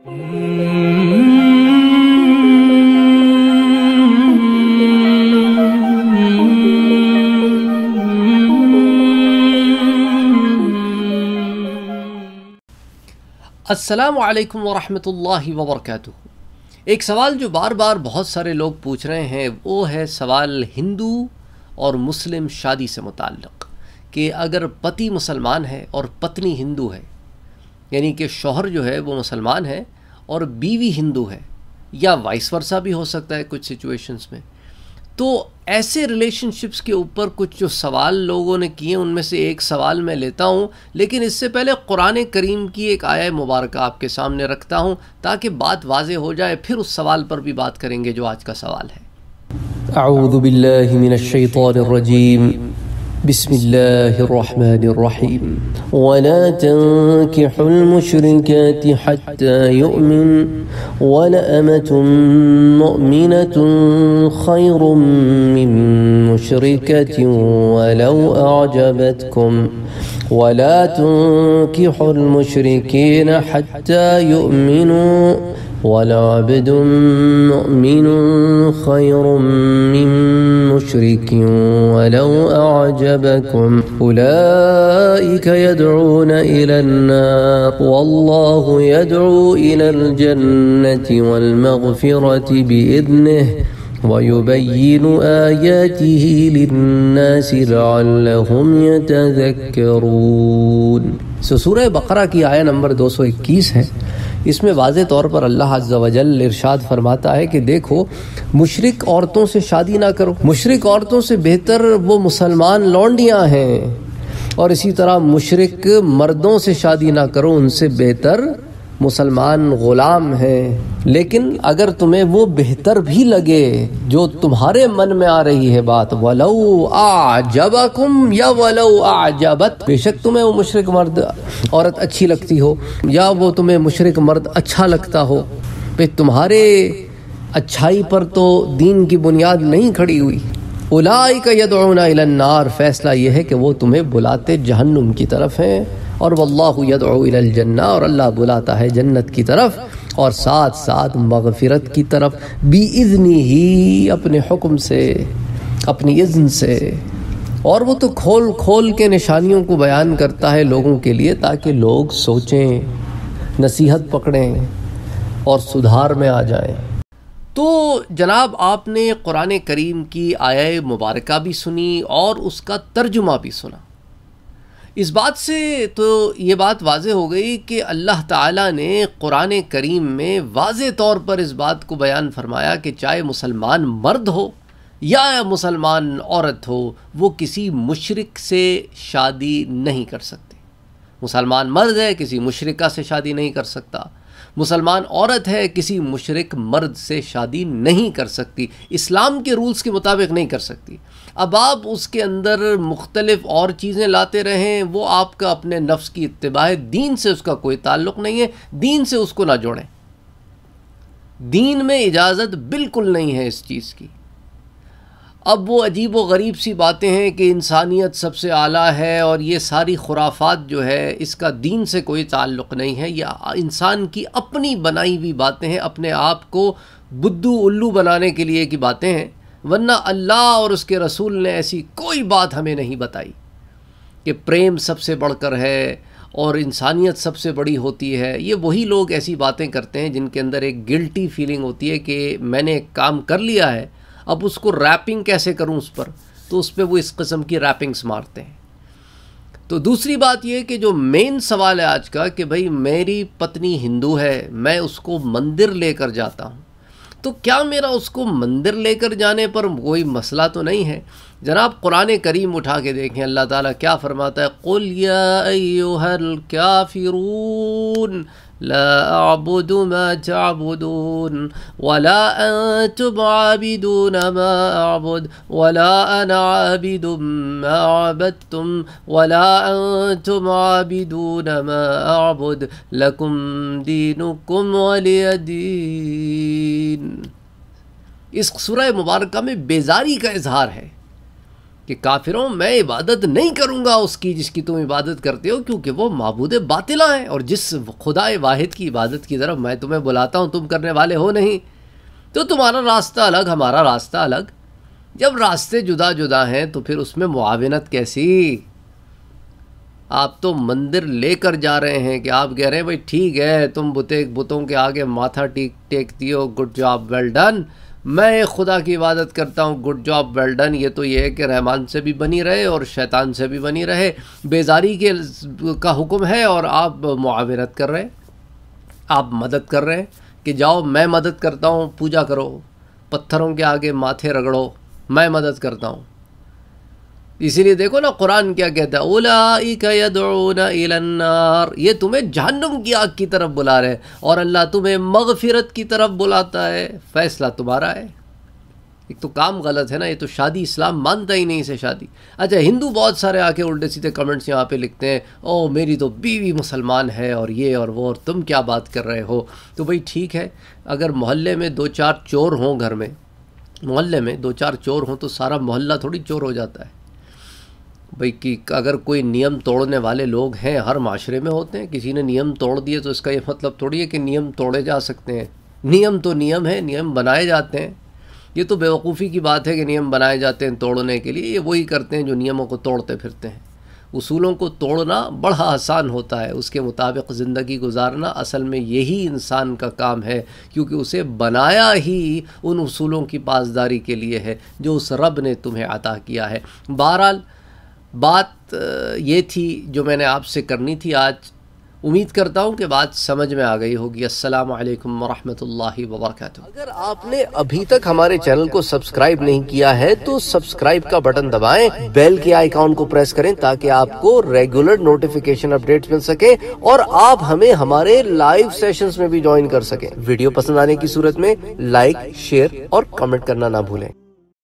السلام علیکم ورحمۃ اللہ وبرکاتہ۔ ایک سوال جو بار بار بہت سارے لوگ پوچھ رہے ہیں وہ ہے سوال ہندو اور مسلم شادی سے متعلق، کہ اگر پتی مسلمان ہے اور پتنی ہندو ہے، یعنی کہ شوہر جو ہے وہ مسلمان ہے اور بیوی ہندو ہے، یا وائس ورثہ بھی ہو سکتا ہے کچھ سچویشنز میں، تو ایسے ریلیشن شپس کے اوپر کچھ جو سوال لوگوں نے کیے ان میں سے ایک سوال میں لیتا ہوں، لیکن اس سے پہلے قرآن کریم کی ایک آیہ مبارکہ آپ کے سامنے رکھتا ہوں تاکہ بات واضح ہو جائے، پھر اس سوال پر بھی بات کریں گے جو آج کا سوال ہے۔ اعوذ باللہ من الشیطان الرجیم، بسم اللہ الرحمن الرحیم۔ وَلَا تَنكِحُوا الْمُشْرِكَاتِ حَتَّى يُؤْمِنَ وَلَأَمَةٌ مُؤْمِنَةٌ خَيْرٌ مِّن مُّشْرِكَةٍ وَلَوْ أَعْجَبَتْكُمْ وَلَا تُنكِحُوا الْمُشْرِكِينَ حَتَّى يُؤْمِنُوا وَلَعَبْدٌ مُؤْمِنٌ خَيْرٌ مِّن مُّشْرِكٍ وَلَوْ أَعْجَبَكُمْ أُولَئِكَ يَدْعُونَ إِلَى النَّارِ وَاللَّهُ يَدْعُو إِلَى الْجَنَّةِ وَالْمَغْفِرَةِ بِإِذْنِهِ وَيُبَيِّنُ آيَاتِهِ لِلنَّاسِ لَعَلَّهُمْ يَتَذَكَّرُونَ۔ سورہ بقرہ کی آیہ نمبر 221 ہے۔ اس میں واضح طور پر اللہ عز و جل ارشاد فرماتا ہے کہ دیکھو، مشرک عورتوں سے شادی نہ کرو، مشرک عورتوں سے بہتر وہ مسلمان لونڈیاں ہیں، اور اسی طرح مشرک مردوں سے شادی نہ کرو، ان سے بہتر مسلمان غلام ہیں۔ لیکن اگر تمہیں وہ بہتر بھی لگے جو تمہارے من میں آ رہی ہے بات، وَلَوْ أَعْجَبَكُمْ یا وَلَوْ أَعْجَبَتْ، بے شک تمہیں وہ مشرک مرد عورت اچھی لگتی ہو یا وہ تمہیں مشرک مرد اچھا لگتا ہو، پھر تمہارے اچھائی پر تو دین کی بنیاد نہیں کھڑی ہوئی۔ اولئک یدعون الی النار، فیصلہ یہ ہے کہ وہ تمہیں بلاتے جہنم کی طرف ہیں، اور واللہ یدعو الی الجنہ، اور اللہ بلاتا ہے جنت کی طرف، اور ساتھ ساتھ مغفرت کی طرف، بِإِذْنِهِ، اپنے حکم سے، اپنی اذن سے۔ اور وہ تو کھول کھول کے نشانیوں کو بیان کرتا ہے لوگوں کے لیے تاکہ لوگ سوچیں، نصیحت پکڑیں اور سدھار میں آ جائیں۔ تو جناب آپ نے قرآن کریم کی آیہ مبارکہ بھی سنی اور اس کا ترجمہ بھی سنا۔ اس بات سے تو یہ بات واضح ہو گئی کہ اللہ تعالیٰ نے قرآن کریم میں واضح طور پر اس بات کو بیان فرمایا کہ چاہے مسلمان مرد ہو یا مسلمان عورت ہو، وہ کسی مشرک سے شادی نہیں کر سکتے۔ مسلمان مرد ہے، کسی مشرکہ سے شادی نہیں کر سکتا، مسلمان عورت ہے، کسی مشرک مرد سے شادی نہیں کر سکتی، اسلام کے رولز کے مطابق نہیں کر سکتی۔ اب آپ اس کے اندر مختلف اور چیزیں لاتے رہیں، وہ آپ کا اپنے نفس کی اتباع ہے، دین سے اس کا کوئی تعلق نہیں ہے، دین سے اس کو نہ جوڑیں۔ دین میں اجازت بالکل نہیں ہے اس چیز کی۔ اب وہ عجیب و غریب سی باتیں ہیں کہ انسانیت سب سے اعلیٰ ہے اور یہ ساری خرافات جو ہے اس کا دین سے کوئی تعلق نہیں ہے، یہ انسان کی اپنی بنائی ہوئی باتیں ہیں، اپنے آپ کو بدھو الو بنانے کے لیے کی باتیں ہیں، ورنہ اللہ اور اس کے رسول نے ایسی کوئی بات ہمیں نہیں بتائی کہ پریم سب سے بڑھ کر ہے اور انسانیت سب سے بڑی ہوتی ہے۔ یہ وہی لوگ ایسی باتیں کرتے ہیں جن کے اندر ایک گلٹی فیلنگ ہوتی ہے کہ میں نے ایک کام کر لیا ہے، اب اس کو ریپنگ کیسے کروں اس پر، تو اس پہ وہ اس قسم کی ریپنگز مارتے ہیں۔ تو دوسری بات یہ کہ جو مین سوال ہے آج کا کہ بھئی میری پتنی ہندو ہے، میں اس کو مندر لے کر جاتا ہوں، تو کیا میرا اس کو مندر لے کر جانے پر کوئی مسئلہ تو نہیں ہے؟ جناب قرآن کریم اٹھا کے دیکھیں، اللہ تعالیٰ کیا فرماتا ہے، قُلْ يَا أَيُّهَا الْكَافِرُونَ لا أعبد ما تعبدون ولا أنتم عابدون ما أعبد ولا أنا عابد ما عبدتم ولا أنتم عابدون ما أعبد لكم دينكم ولي دين۔ اس سورہ مبارکہ میں بیزاری کا اظہار ہے کہ کافروں میں عبادت نہیں کروں گا اس کی جس کی تم عبادت کرتے ہو، کیونکہ وہ معبود باطلہ ہیں، اور جس خدا واحد کی عبادت کی طرف میں تمہیں بلاتا ہوں تم کرنے والے ہو نہیں، تو تمہارا راستہ الگ ہمارا راستہ الگ۔ جب راستے جدا جدا ہیں تو پھر اس میں معاونت کیسی؟ آپ تو مندر لے کر جا رہے ہیں کہ آپ کہہ رہے ہیں بھائی ٹھیک ہے تم بتوں کے آگے ماتھا ٹیکتی ہو، گڈ جاب ویل ڈن، میں ایک خدا کی عبادت کرتا ہوں، گڈ جاب ویل ڈن۔ یہ تو یہ ہے کہ رحمان سے بھی بنی رہے اور شیطان سے بھی بنی رہے، بیزاری کا حکم ہے اور آپ معاونت کر رہے ہیں، آپ مدد کر رہے ہیں کہ جاؤ میں مدد کرتا ہوں، پوجا کرو، پتھروں کے آگے ماتھے رگڑو، میں مدد کرتا ہوں۔ اسی لیے دیکھو نا قرآن کیا کہتا ہے، اولئک یدعون الی النار، یہ تمہیں جہنم کی آگ کی طرف بلا رہے ہیں، اور اللہ تمہیں مغفرت کی طرف بلاتا ہے، فیصلہ تمہارا ہے۔ ایک تو کام غلط ہے نا، یہ تو شادی اسلام مانتا ہی نہیں اسے شادی۔ اچھا ہندو بہت سارے آ کے الٹے سیدھے کمنٹس یہاں پہ لکھتے ہیں، او میری تو بیوی مسلمان ہے اور یہ اور وہ، اور تم کیا بات کر رہے ہو؟ تو بھئی ٹھیک ہے، اگر محلے میں 2-4 چور ہوں، گھر میں محلے میں 2-4 چور ہوں تو سارا محلہ تھوڑی چور ہو جاتا ہے بھئی، کہ اگر کوئی نیم توڑنے والے لوگ ہیں ہر معاشرے میں ہوتے ہیں، کسی نے نیم توڑ دیے تو اس کا یہ مطلب تھوڑی ہے کہ نیم توڑے جا سکتے ہیں۔ نیم تو نیم ہے، نیم بنائے جاتے ہیں۔ یہ تو بیوقوفی کی بات ہے کہ نیم بنائے جاتے ہیں توڑنے کے لیے، یہ وہی کرتے ہیں جو نیموں کو توڑتے پھرتے ہیں۔ اصولوں کو توڑنا بڑا آسان ہوتا ہے، اس کے مطابق زندگی گزارنا اصل میں یہی انسان کا کام ہے، کیونکہ اسے بنایا ہی ان اصولوں کی پاسداری کے لیے ہے جو اس رب نے تمہیں عطا کیا ہے۔ بہرحال بات یہ تھی جو میں نے آپ سے کرنی تھی آج، امید کرتا ہوں کہ بات سمجھ میں آ گئی ہوگی۔ السلام علیکم ورحمۃ اللہ وبرکاتہ۔ اگر آپ نے ابھی تک ہمارے چینل کو سبسکرائب نہیں کیا ہے تو سبسکرائب کا بٹن دبائیں، بیل کے آئیکن کو پریس کریں تاکہ آپ کو ریگولر نوٹیفیکیشن اپڈیٹس مل سکے اور آپ ہمیں ہمارے لائیو سیشنز میں بھی جوائن کر سکیں۔ ویڈیو پسند آنے کی صورت میں لائک، شیئر اور کمنٹ کرنا نہ بھولیں۔